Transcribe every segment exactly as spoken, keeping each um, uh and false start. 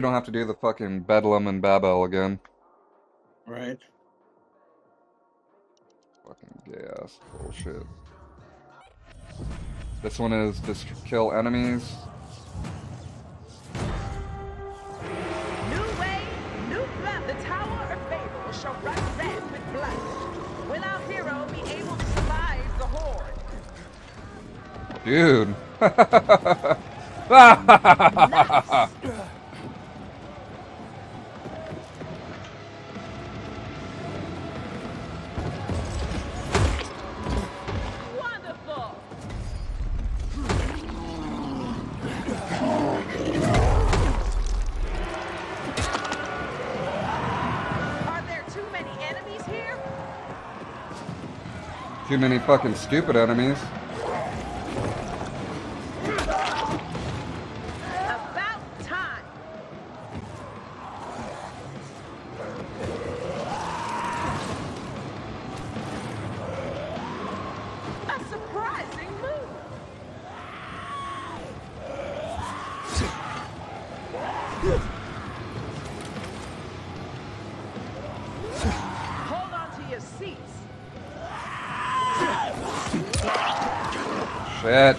don't have to do the fucking Bedlam and Babel again. Right. Fucking gay ass bullshit. This one is just kill enemies. New way, new blood. The Tower of Babel shall run red with blood. Will our hero be able to survive the horde? Dude. Nice. Wonderful. Are there too many enemies here? Too many fucking stupid enemies. About time. A surprising move. Hold on to your seats. Shit.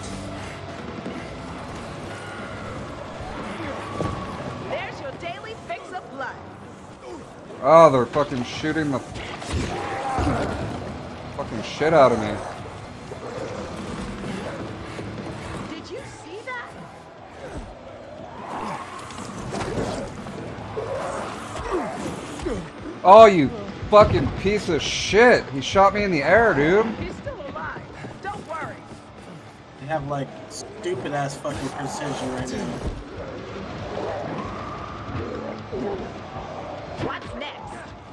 There's your daily fix of blood. Oh, they're fucking shooting the fucking shit out of me. Did you see that? Oh, you fucking piece of shit. He shot me in the air, dude. He's still alive. Don't worry. They have like stupid ass fucking precision right now. What's next?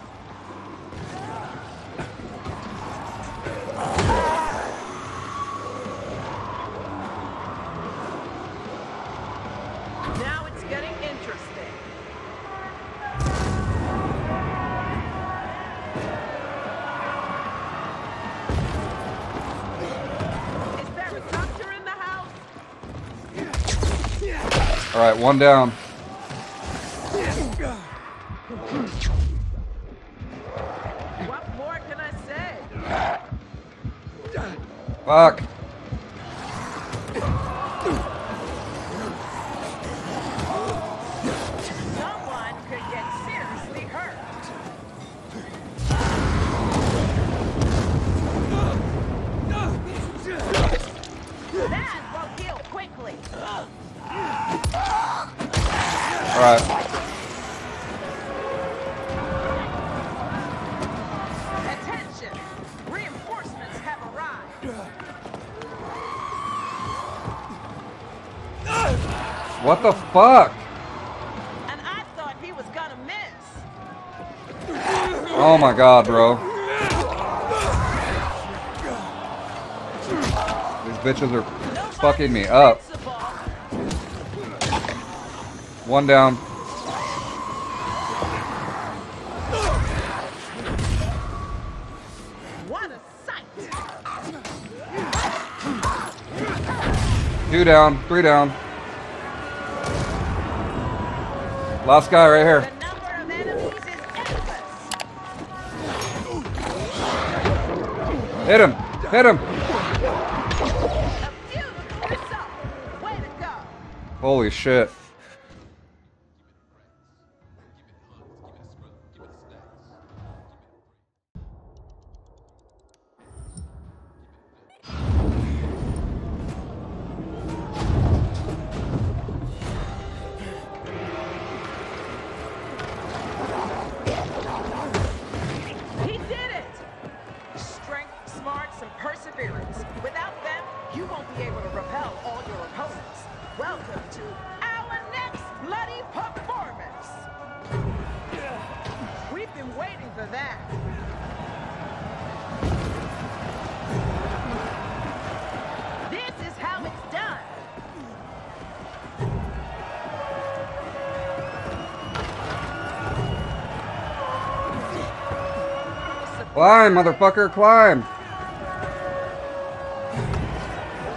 Now it's getting interesting. Is there a doctor in the house? Alright, one down. What more can I say? Fuck. Someone could get seriously hurt. That will heal quickly. Alright. Attention! Reinforcements have arrived. What the fuck? And I thought he was gonna miss. Oh my god, bro. These bitches are fucking me up. Invincible. One down. What a sight! Two down. Three down. Last guy right here. The number of enemies is endless. Hit him. Hit him. A beautiful result. Way to go. Holy shit. He did it! Strength, smarts, and perseverance. Without them, you won't be able to repel all your opponents. Welcome to our next bloody performance. We've been waiting for that. This is how it's done. Climb, motherfucker, climb.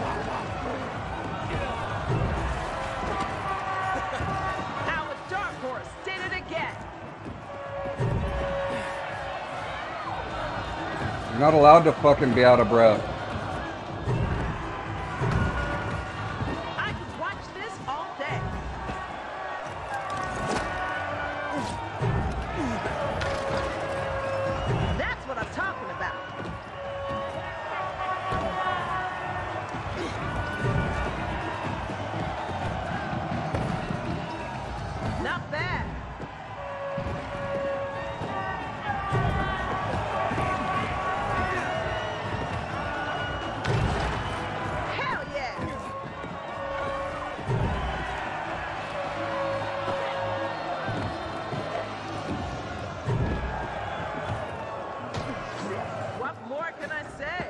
Our dark You're not allowed to fucking be out of breath. I could watch this all day. That's what I'm talking about. Not bad. Hell yeah. What more can I say?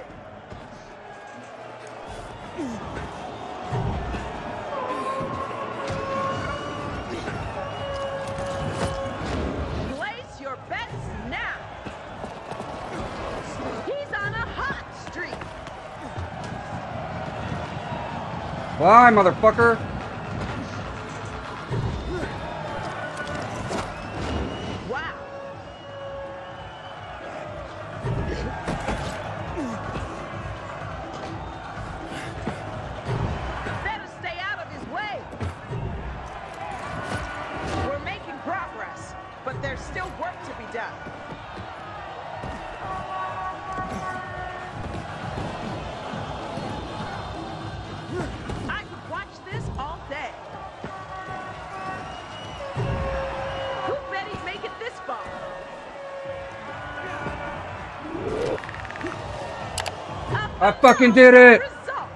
Place your bets now. He's on a hot streak. Bye, motherfucker. Wow. Better stay out of his way. We're making progress, but there's still work to be done. I could watch this all day. Who bet he'd make it this far? A I fucking did it! result.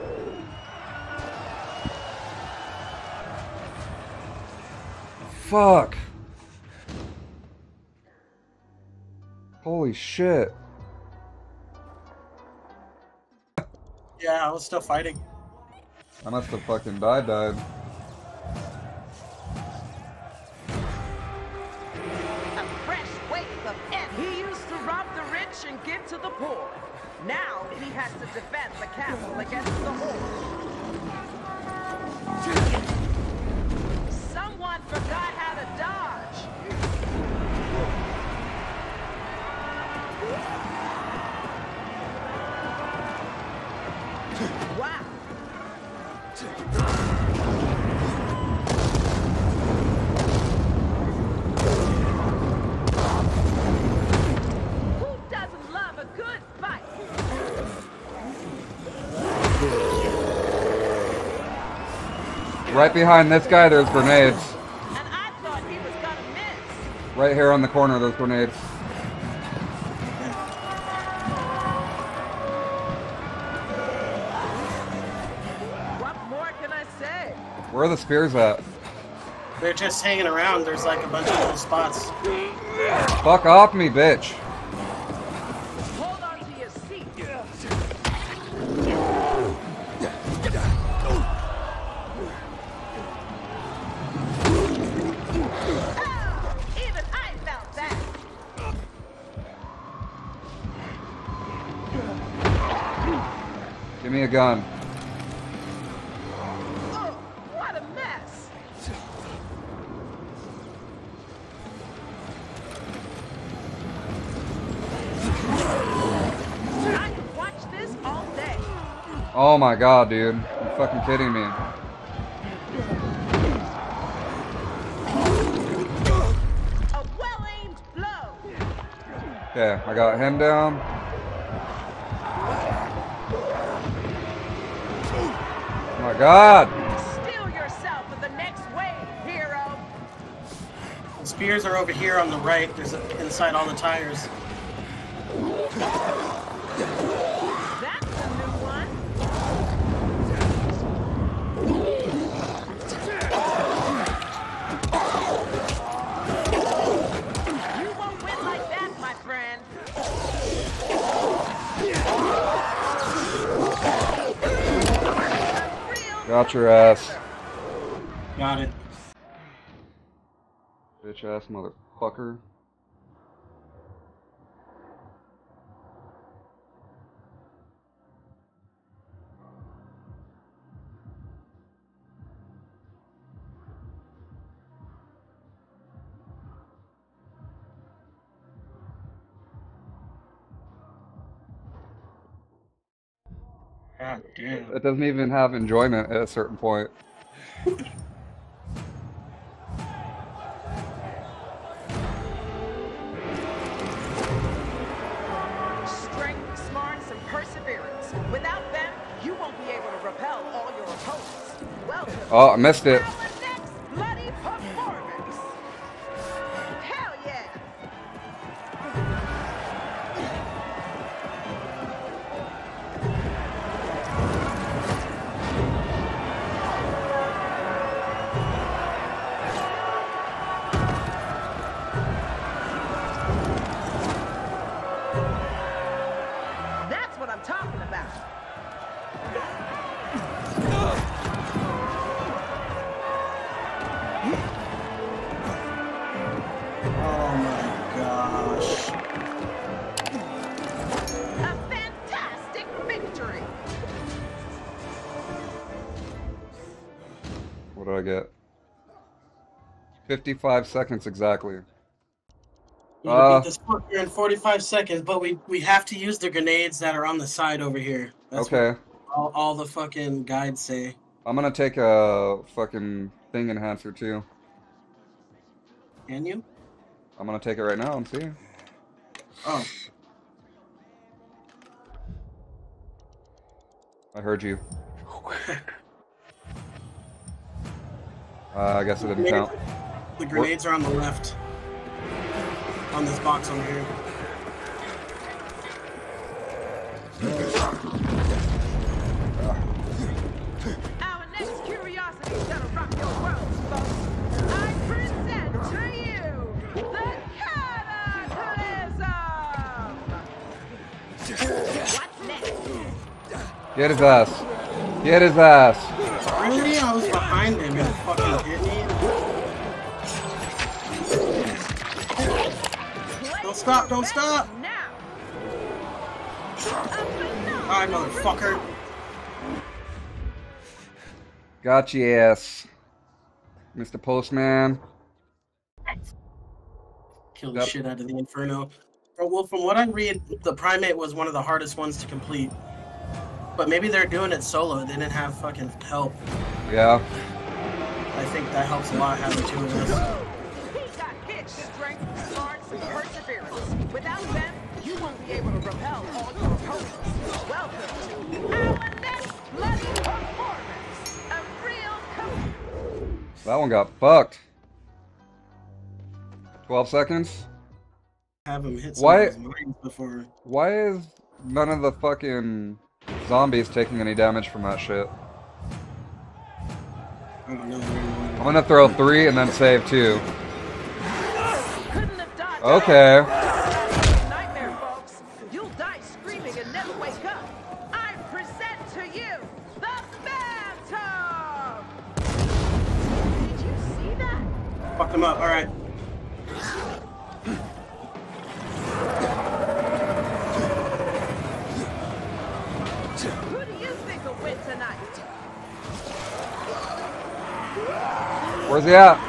Fuck. Holy shit. Yeah, I was still fighting. I must have fucking died, died. A fresh wave of envy. He used to rob the rich and give to the poor. Now he has to defend the castle against the horde. Someone forgot how to dodge. Wow. Who doesn't love a good fight? Right behind this guy, there's grenades. And I thought he was gonna miss. Right here on the corner, there's grenades. What more can I say? Where are the spears at? They're just hanging around. There's like a bunch of little spots. Fuck off me, bitch. Hold on to your seat. Ah, even I felt that. Give me a gun. Oh, what a mess. I could watch this all day. Oh my god, dude. You're fucking kidding me. A well-aimed blow. Okay, I got him down. Oh my god! Steel yourself for the next wave, hero. The spears are over here on the right. There's a, inside all the tires. That's a new one. You won't win like that, my friend. A real Got your ass. Got it. Bitch ass motherfucker. God damn. It doesn't even have enjoyment at a certain point. Strength, smarts, and perseverance. Without them, you won't be able to repel all your opponents. Welcome. Oh, I missed it. Our next bloody performance. Hell yeah! That's what I'm talking about. Oh my gosh. A fantastic victory. What did I get? fifty-five seconds exactly. You gotta Uh, beat this fucker in forty-five seconds, but we, we have to use the grenades that are on the side over here. That's Okay. what all, all the fucking guides say. I'm gonna take a fucking thing enhancer too. Can you? I'm gonna take it right now and see. Oh. I heard you. uh, I guess it didn't count. The grenades are on the left. On this box over here. Our next curiosity is gonna rock your world, folks. I present to you the Cataclysm! What's next? Get his ass. Get his ass. Really? I was behind him and fucking hit me. Don't stop, don't stop! Now! Alright, motherfucker. Got your ass, Mister Postman. Kill the Yep. shit out of the Inferno. Oh, well, from what I read, the Primate was one of the hardest ones to complete. But maybe they're doing it solo. They didn't have fucking help. Yeah. I think that helps a lot having two of us. He got hit. Strength, smarts, and perseverance. Without them, you won't be able to repel all your opponents. Welcome to our next bloody performance. A real coach. That one got fucked. twelve seconds? Have him hit some Why- of his mines before. Why is none of the fucking zombies taking any damage from that shit? I don't know. I'm gonna throw three and then save two. Couldn't have dodged Okay. that. Nightmare, folks. You'll die screaming and never wake up. I present to you the Phantom. Did you see that? Fuck him up, alright. Who do you think will win tonight? Where's he at?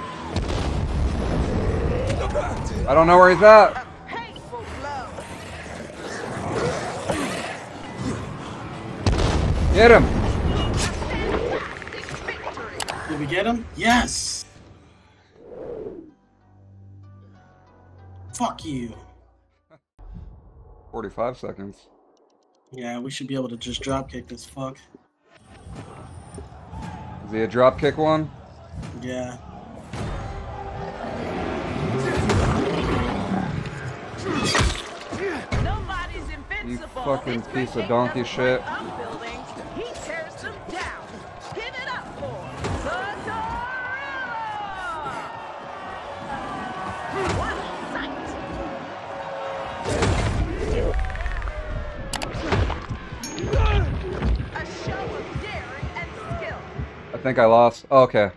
I don't know where he's at. A painful blow. Get him. A fantastic victory. Did we get him? Yes! Fuck you. forty-five seconds. Yeah, we should be able to just dropkick this fuck. Is he a dropkick one? Yeah. Nobody's invincible. You fucking This piece of great donkey doesn't shit. break up buildings. He tears them down. Give it up for the Gorilla! What a sight! A show of daring and skill. I think I lost. Oh, okay.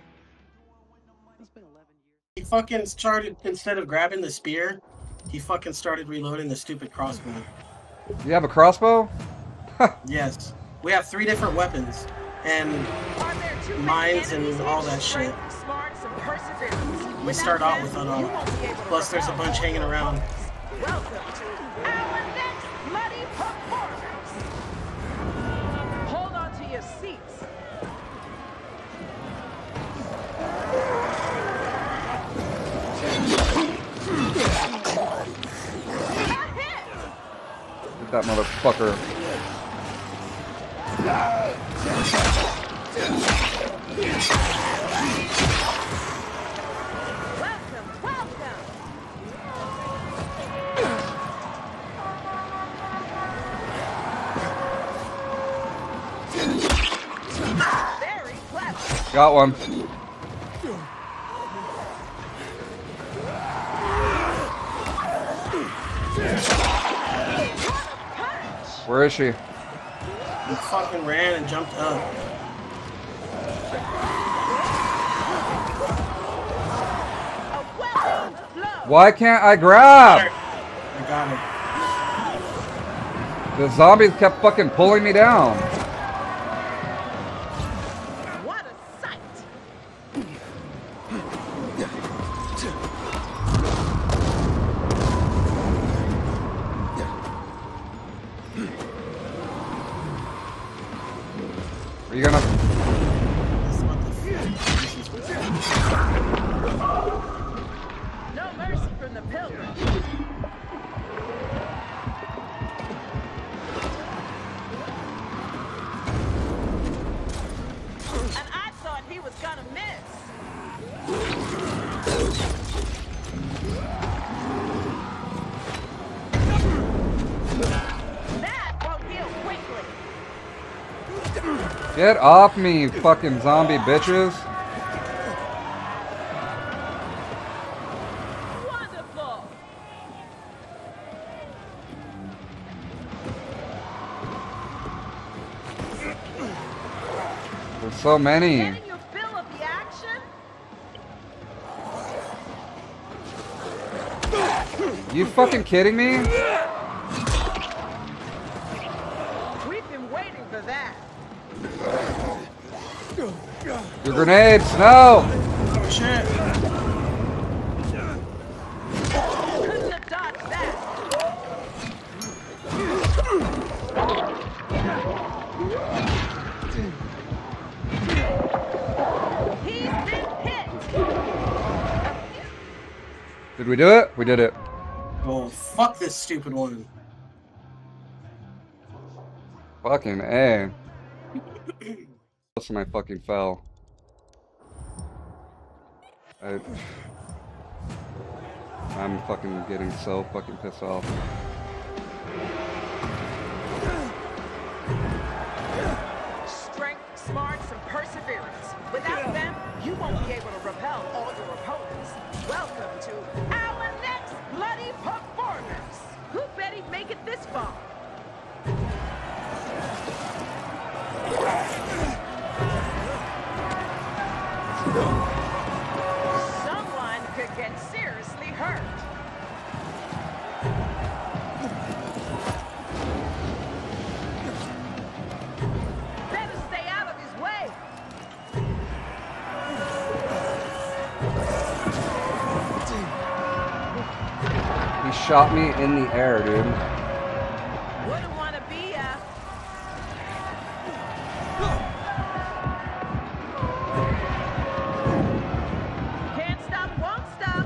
He fucking started, instead of grabbing the spear, he fucking started reloading the stupid crossbow. You have a crossbow? Yes. We have three different weapons. And Are there too many mines and enemies all here? that shit. Strength, smarts, and perseverance. We Without start out them, with it you all. won't be able to Plus there's a repel bunch all hanging your around. opponents. Welcome to our next bloody performance. that motherfucker. Welcome, welcome. Very clever. Got one. Where is she? He fucking ran and jumped up. A welcome blow. Why can't I grab? I got him. The zombies kept fucking pulling me down. What a sight. Are you gonna? No mercy from the pilgrim. And I thought he was gonna miss. That won't heal quickly. Get off me, you fucking zombie bitches. Wonderful. There's so many. Getting your fill of the action? You fucking kidding me? We've been waiting for that. Your grenades, no! Oh shit. Couldn't have dodged that. He's been hit. Did we do it? We did it. Oh, fuck this stupid one. Fucking A. Listen, I fucking fell. I, I'm fucking getting so fucking pissed off. Strength, smarts, and perseverance. Without them, you won't be able to repel all your opponents. Welcome to our next bloody performance. Who bet he'd make it this far? Someone could get seriously hurt. Better stay out of his way. He shot me in the air, dude. Wouldn't want to be a... Can't stop, won't stop.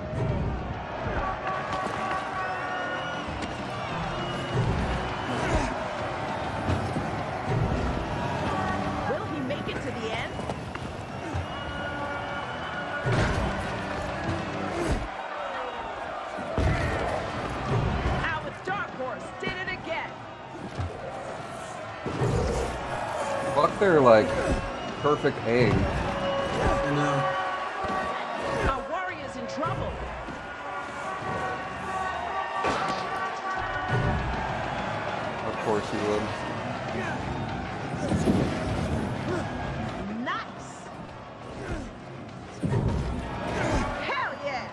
Will he make it to the end? Our dark horse did it again. Fuck their, like, perfect aim. I know. Our warrior's in trouble. Of course he would. Nice. Hell yeah.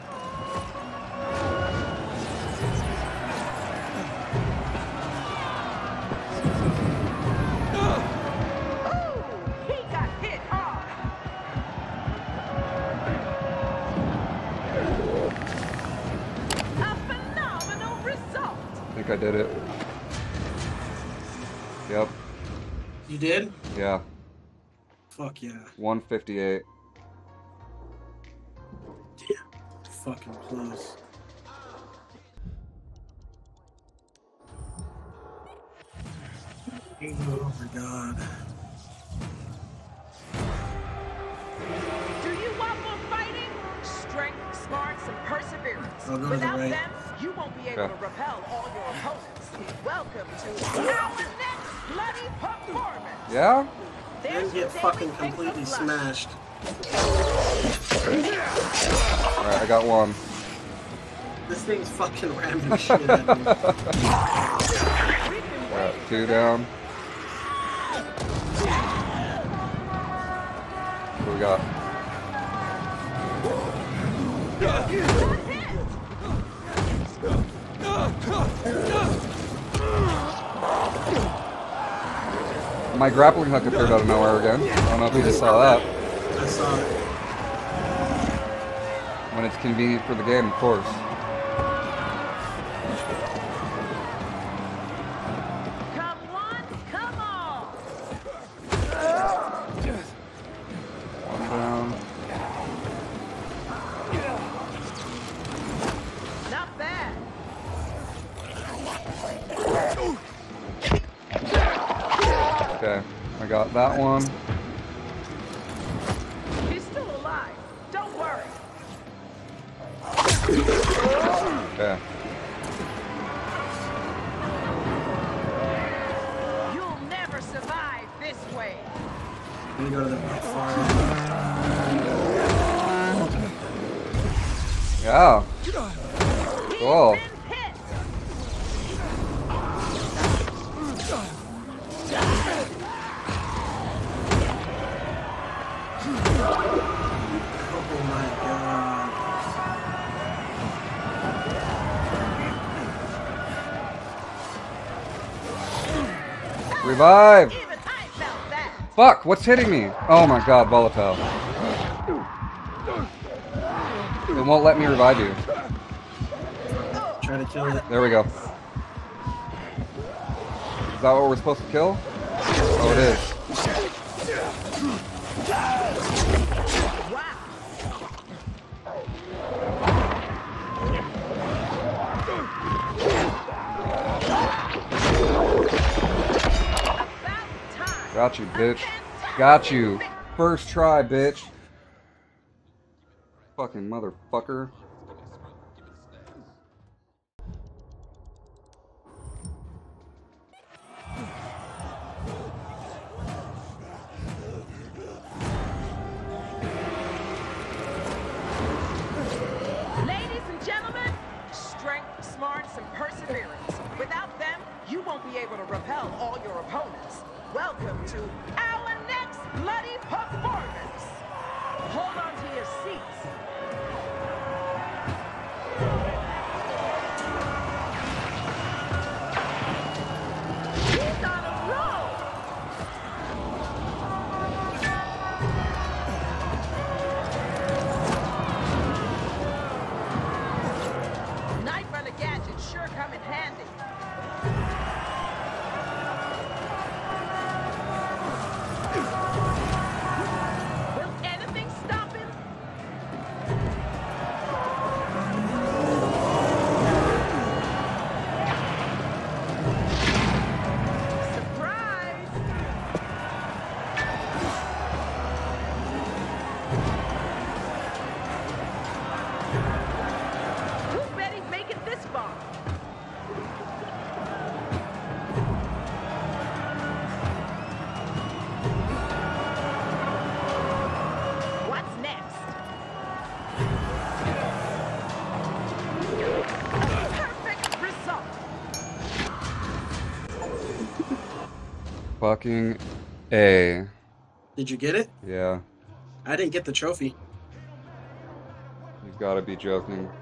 Ooh, he got hit hard. A phenomenal result. I think I did it. Yep. You did? Yeah. Fuck yeah. one fifty-eight. Fucking close. Oh my god. Do you want more fighting? Strength, smarts, and perseverance. I'll go to the Without right. them, you won't be able Okay. to repel all your opponents. Welcome to our next bloody performance. Yeah? There's Then your get daily fucking fix of completely blood. smashed. Alright, I got one. This thing's fucking ramming shit at me. Got two down. What do we got? My grappling hook appeared out of nowhere again. I don't know if you just saw that. I saw it. When it's convenient for the game, of course. Come one, come all. One down. Not bad. Okay, I got that one. He's still alive. Don't worry. Okay. You'll never survive this way. Let me go to the far Yeah. Cool. He's been hit. Oh my god. Revive! Even I felt that. Fuck, what's hitting me? Oh my god, volatile. It won't let me revive you. Try to kill it. There we go. Is that what we're supposed to kill? Oh, it is. Wow. About time. Got you, bitch. Got you. First try, bitch. Fucking motherfucker. Ladies and gentlemen, strength, smarts, and perseverance. Without them, you won't be able to repel all your opponents. Welcome to our next bloody performance. Hold on to your seats. He's on a roll. Knife on a gadget sure come in handy. Will anything stop him? Surprise! Who's bet he'd make it this far? What's next? A perfect result. Fucking A. Did you get it? Yeah. I didn't get the trophy. You've gotta be joking.